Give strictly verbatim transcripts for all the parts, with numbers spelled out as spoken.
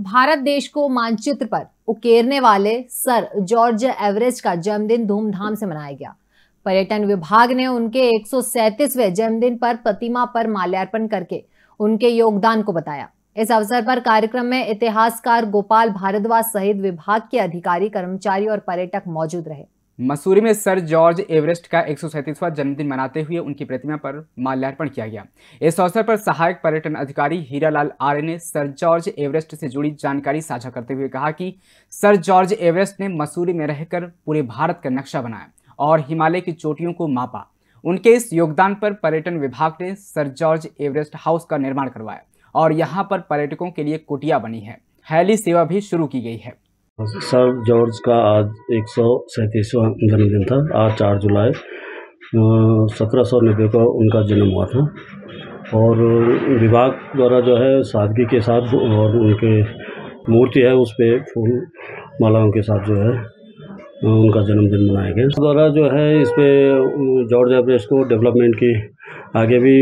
भारत देश को मानचित्र पर उकेरने वाले सर जॉर्ज एवरेस्ट का जन्मदिन धूमधाम से मनाया गया। पर्यटन विभाग ने उनके एक सौ सैंतीसवें जन्मदिन पर प्रतिमा पर माल्यार्पण करके उनके योगदान को बताया। इस अवसर पर कार्यक्रम में इतिहासकार गोपाल भारद्वाज सहित विभाग के अधिकारी, कर्मचारी और पर्यटक मौजूद रहे। मसूरी में सर जॉर्ज एवरेस्ट का एक सौ सैंतीसवां जन्मदिन मनाते हुए उनकी प्रतिमा पर माल्यार्पण किया गया। इस अवसर पर सहायक पर्यटन अधिकारी हीरालाल आर्य ने सर जॉर्ज एवरेस्ट से जुड़ी जानकारी साझा करते हुए कहा कि सर जॉर्ज एवरेस्ट ने मसूरी में रहकर पूरे भारत का नक्शा बनाया और हिमालय की चोटियों को मापा। उनके इस योगदान पर पर्यटन विभाग ने सर जॉर्ज एवरेस्ट हाउस का निर्माण करवाया और यहाँ पर पर्यटकों के लिए कुटिया बनी है। हेली सेवा भी शुरू की गई है। सर जॉर्ज का आज एक सौ सैंतीसवां जन्मदिन था। आज चार जुलाई सत्रह सौ नब्बे को उनका जन्म हुआ था और विभाग द्वारा जो है सादगी के साथ और उनके मूर्ति है उस पर फूल मालाओं के साथ जो है उनका जन्मदिन मनाया गया। इस द्वारा जो है इस पर जॉर्ज एवरेस्ट को डेवलपमेंट की आगे भी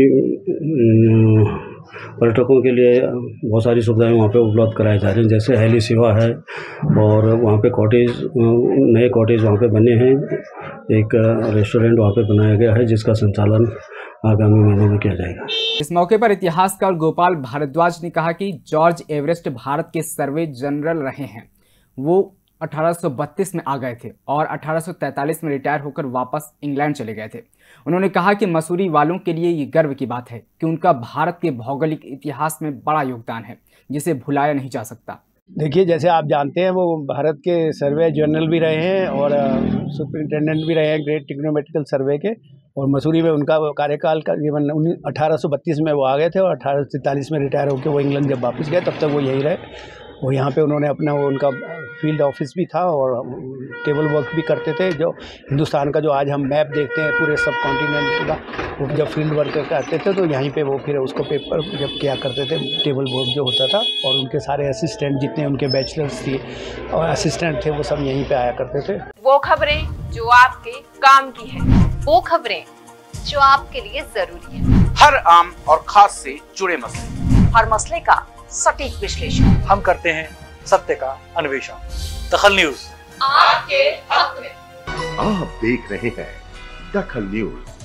पर्यटकों के लिए बहुत सारी सुविधाएं वहाँ पे उपलब्ध कराई जा रही हैं, जैसे हेली सेवा है और वहाँ पे कॉटेज, नए कॉटेज वहाँ पे बने हैं। एक रेस्टोरेंट वहाँ पे बनाया गया है जिसका संचालन आगामी महीनों में किया जाएगा। इस मौके पर इतिहासकार गोपाल भारद्वाज ने कहा कि जॉर्ज एवरेस्ट भारत के सर्वे जनरल रहे हैं। वो अठारह सौ बत्तीस में आ गए थे और अठारह सौ तैंतालीस में रिटायर होकर वापस इंग्लैंड चले गए थे। उन्होंने कहा कि मसूरी वालों के लिए ये गर्व की बात है कि उनका भारत के भौगोलिक इतिहास में बड़ा योगदान है जिसे भुलाया नहीं जा सकता। देखिए, जैसे आप जानते हैं वो भारत के सर्वे जनरल भी रहे हैं और सुपरिंटेंडेंट भी रहे हैं ग्रेट टिग्नोमेट्रिकल सर्वे के, और मसूरी में उनका कार्यकाल करीबन अठारह सौ बत्तीस में वो आ गए थे और अठारह सौ तैंतालीस में रिटायर होकर वो इंग्लैंड जब वापस गए तब तक वो यही रहे। वो यहाँ पे उन्होंने अपना वो उनका फील्ड ऑफिस भी था और टेबल वर्क भी करते थे। जो हिंदुस्तान का जो आज हम मैप देखते हैं पूरे सब कॉन्टिनेंट का, वो जब फील्ड वर्क करते थे तो यहीं पे वो फिर उसको पेपर जब किया करते थे, टेबल वर्क जो होता था, और उनके सारे असिस्टेंट जितने उनके बैचलर्स थे और असिस्टेंट थे वो सब यहीं पे आया करते थे। वो खबरें जो आपके काम की है, वो खबरें जो आपके लिए जरूरी है, हर आम और खास से जुड़े मसले, हर मसले का सटीक विश्लेषण हम करते हैं, सत्य का अन्वेषण। दखल न्यूज आपके हक में। आप देख रहे हैं दखल न्यूज।